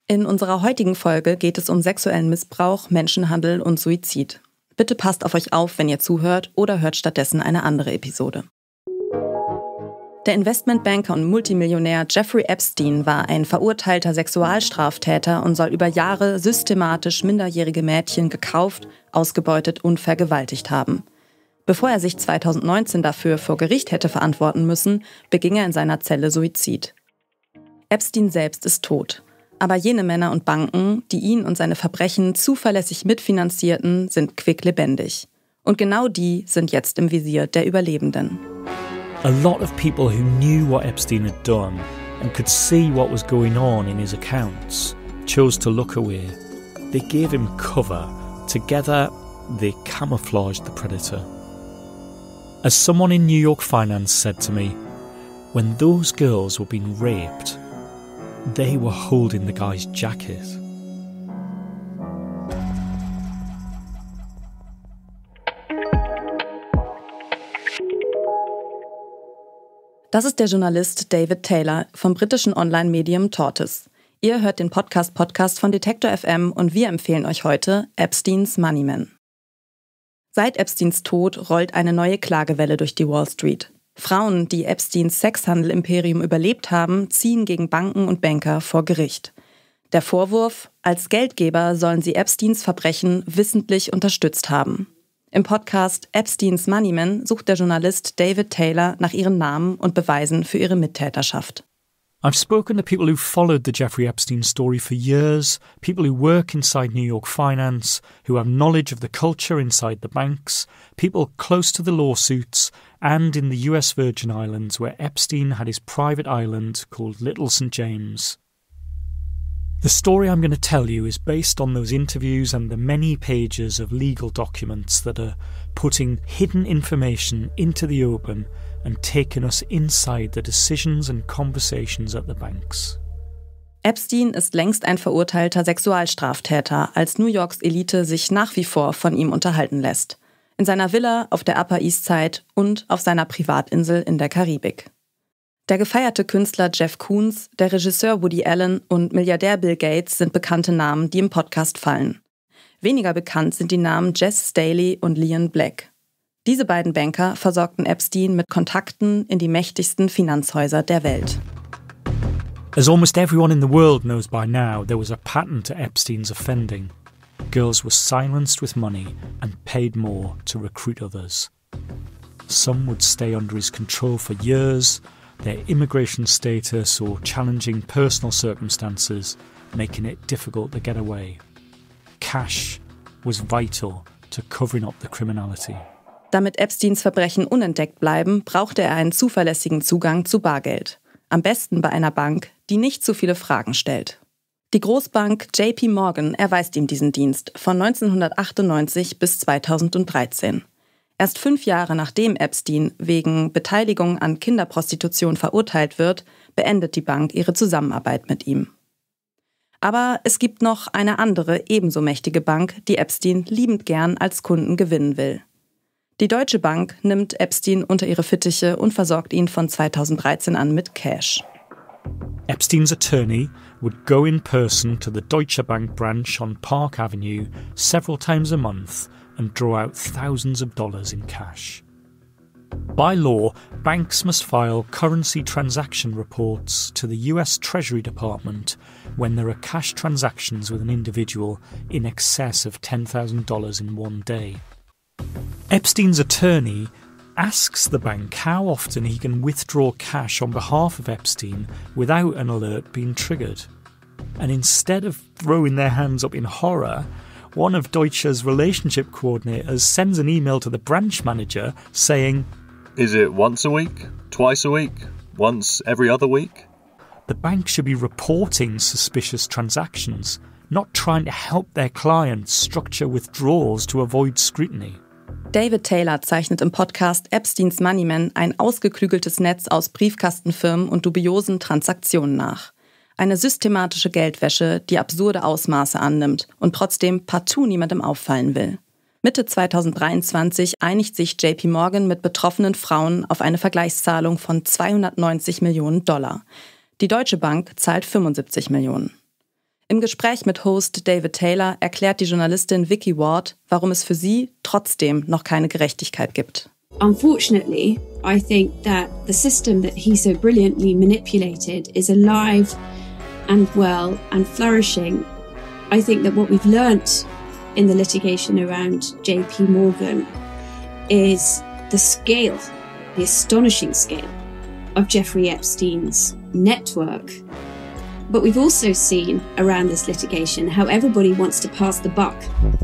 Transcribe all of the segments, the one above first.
In unserer heutigen Folge geht es um sexuellen Missbrauch, Menschenhandel und Suizid. Bitte passt auf euch auf, wenn ihr zuhört, oder hört stattdessen eine andere Episode. Der Investmentbanker und Multimillionär Jeffrey Epstein war ein verurteilter Sexualstraftäter und soll über Jahre systematisch minderjährige Mädchen gekauft, ausgebeutet und vergewaltigt haben. Bevor er sich 2019 dafür vor Gericht hätte verantworten müssen, beging er in seiner Zelle Suizid. Epstein selbst ist tot. Aber jene Männer und Banken, die ihn und seine Verbrechen zuverlässig mitfinanzierten, sind quicklebendig. Und genau die sind jetzt im Visier der Überlebenden. A lot of people who knew what Epstein had done and could see what was going on in his accounts chose to look away. They gave him cover. Together, they camouflaged the predator. As someone in New York finance said to me, when those girls were being raped, they were holding the guy's jacket. Das ist der Journalist David Taylor vom britischen Online-Medium Tortoise. Ihr hört den Podcast von Detektor FM und wir empfehlen euch heute Epsteins Moneymen. Seit Epsteins Tod rollt eine neue Klagewelle durch die Wall Street. Frauen, die Epsteins Sexhandel-Imperium überlebt haben, ziehen gegen Banken und Banker vor Gericht. Der Vorwurf: als Geldgeber sollen sie Epsteins Verbrechen wissentlich unterstützt haben. Im Podcast Epsteins Moneymen sucht der Journalist David Taylor nach ihren Namen und Beweisen für ihre Mittäterschaft. I've spoken to people who followed the Jeffrey Epstein story for years, people who work inside New York finance, who have knowledge of the culture inside the banks, people close to the lawsuits, and in the US Virgin Islands where Epstein had his private island called Little St. James. The story I'm going to tell you is based on those interviews and the many pages of legal documents that are putting hidden information into the open and taking us inside the decisions and conversations at the banks. Epstein ist längst ein verurteilter Sexualstraftäter, als New Yorks Elite sich nach wie vor von ihm unterhalten lässt. In seiner Villa auf der Upper East Side und auf seiner Privatinsel in der Karibik. Der gefeierte Künstler Jeff Koons, der Regisseur Woody Allen und Milliardär Bill Gates sind bekannte Namen, die im Podcast fallen. Weniger bekannt sind die Namen Jess Staley und Leon Black. Diese beiden Banker versorgten Epstein mit Kontakten in die mächtigsten Finanzhäuser der Welt. As almost everyone in the world knows by now, there was a pattern to Epstein's offending. Girls were silenced with money and paid more to recruit others. Some would stay under his control for years, their immigration status or challenging personal circumstances making it difficult to get away. Cash was vital to covering up the criminality. Damit Epsteins Verbrechen unentdeckt bleiben, brauchte er einen zuverlässigen Zugang zu Bargeld. Am besten bei einer Bank, die nicht zu viele Fragen stellt. Die Großbank JP Morgan erweist ihm diesen Dienst von 1998 bis 2013. Erst 5 Jahre nachdem Epstein wegen Beteiligung an Kinderprostitution verurteilt wird, beendet die Bank ihre Zusammenarbeit mit ihm. Aber es gibt noch eine andere, ebenso mächtige Bank, die Epstein liebend gern als Kunden gewinnen will. Die Deutsche Bank nimmt Epstein unter ihre Fittiche und versorgt ihn von 2013 an mit Cash. Epstein's attorney would go in person to the Deutsche Bank branch on Park Avenue several times a month and draw out thousands of dollars in cash. By law, banks must file currency transaction reports to the US Treasury Department when there are cash transactions with an individual in excess of $10,000 in one day. Epstein's attorney asks the bank how often he can withdraw cash on behalf of Epstein without an alert being triggered. And instead of throwing their hands up in horror, one of Deutsche's relationship coordinators sends an email to the branch manager saying, "Is it once a week? Twice a week? Once every other week?" The bank should be reporting suspicious transactions, not trying to help their clients structure withdrawals to avoid scrutiny. David Taylor zeichnet im Podcast Epsteins Moneymen ein ausgeklügeltes Netz aus Briefkastenfirmen und dubiosen Transaktionen nach. Eine systematische Geldwäsche, die absurde Ausmaße annimmt und trotzdem partout niemandem auffallen will. Mitte 2023 einigt sich JP Morgan mit betroffenen Frauen auf eine Vergleichszahlung von $290 Millionen. Die Deutsche Bank zahlt 75 Millionen. Im Gespräch mit Host David Taylor erklärt die Journalistin Vicky Ward, warum es für sie trotzdem noch keine Gerechtigkeit gibt. Unfortunately, I think that the system that he so brilliantly manipulated is alive and well and flourishing. I think that what we've learnt in the litigation around JP Morgan is the scale, the astonishing scale of Jeffrey Epstein's network. But we've also seen around this litigation how everybody wants to pass the buck.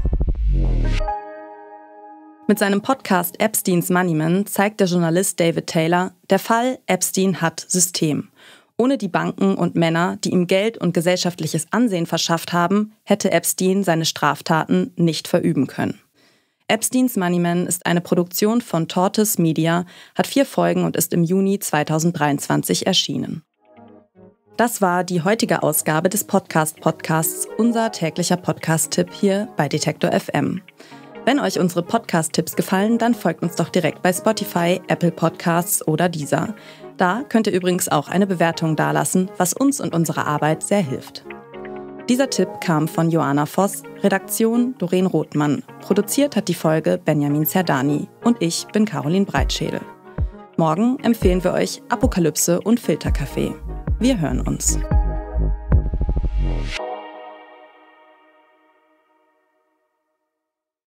Mit seinem Podcast Epsteins Moneyman zeigt der Journalist David Taylor, der Fall Epstein hat System. Ohne die Banken und Männer, die ihm Geld und gesellschaftliches Ansehen verschafft haben, hätte Epstein seine Straftaten nicht verüben können. Epsteins Moneyman ist eine Produktion von Tortoise Media, hat 4 Folgen und ist im Juni 2023 erschienen. Das war die heutige Ausgabe des Podcasts, unser täglicher Podcast-Tipp hier bei Detektor FM. Wenn euch unsere Podcast-Tipps gefallen, dann folgt uns doch direkt bei Spotify, Apple Podcasts oder Deezer. Da könnt ihr übrigens auch eine Bewertung dalassen, was uns und unserer Arbeit sehr hilft. Dieser Tipp kam von Joanna Voss, Redaktion Doreen Rothmann. Produziert hat die Folge Benjamin Zerdani und ich bin Caroline Breitschädel. Morgen empfehlen wir euch Apokalypse und Filterkaffee. Wir hören uns.